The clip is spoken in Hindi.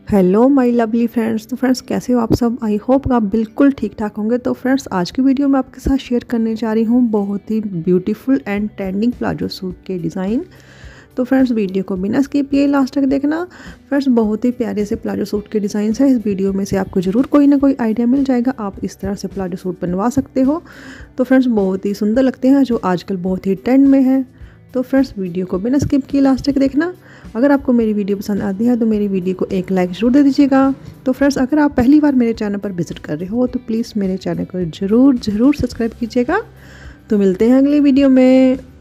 Hello my lovely friends. तो फ्रेंड्स कैसे हो आप सब। आई होप आप बिल्कुल ठीक ठाक होंगे। तो फ्रेंड्स आज की वीडियो में आपके साथ शेयर करने जा रही हूँ बहुत ही beautiful and trending palazzo suit के डिज़ाइन। तो फ्रेंड्स वीडियो को बिना स्किप किए लास्ट तक देखना। फ्रेंड्स बहुत ही प्यारे से प्लाजो सूट के डिज़ाइन है। इस वीडियो में से आपको ज़रूर कोई ना कोई आइडिया मिल जाएगा। आप इस तरह से प्लाजो सूट बनवा सकते हो। तो फ्रेंड्स बहुत ही सुंदर लगते हैं, जो आजकल बहुत ही ट्रेंड में है। तो फ्रेंड्स वीडियो को बिना स्किप किए लास्ट तक देखना। अगर आपको मेरी वीडियो पसंद आती है तो मेरी वीडियो को एक लाइक ज़रूर दे दीजिएगा। तो फ्रेंड्स अगर आप पहली बार मेरे चैनल पर विजिट कर रहे हो तो प्लीज़ मेरे चैनल को ज़रूर सब्सक्राइब कीजिएगा। तो मिलते हैं अगली वीडियो में।